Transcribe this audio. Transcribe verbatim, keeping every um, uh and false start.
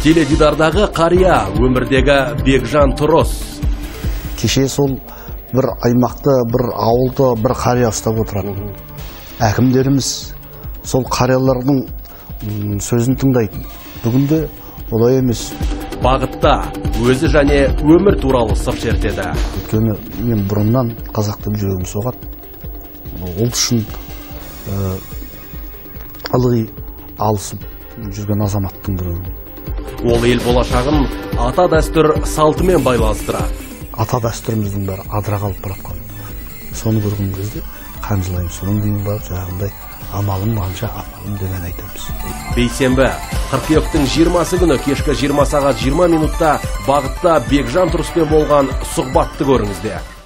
Теледидардағы қария, өмірдегі Бекжан Тұрыс. Кеше сол бір аймақты, бір ауылды, бір қария ұстап отырады. Әкімдеріміз сол қариялардың сөзін тыңдайды. Бүгінде олай емес. Бағытта өзі және өмір туралы сыр шертеді. Өйткені мен бұрыннан қазақ тілін жүрегім соғады. Ол үшін ылғи алысып жүрген азаматтың бірі. Ол ел болашағын ата дәстүр салтымен байланыстырады. Ата дәстүріміздің бәрі адыра қалып баратқан. Соны көрген кезде қанжылаймыз. Соның кейін барып жаңағындай амалым қанша амалым деген айтамыз. Бейсенбі, қыркүйектің жиырмасы күні кешкі жиырма сағат жиырма минутта бағытта Бекжан Тұрыспен болған сұхбатты көріңіздер.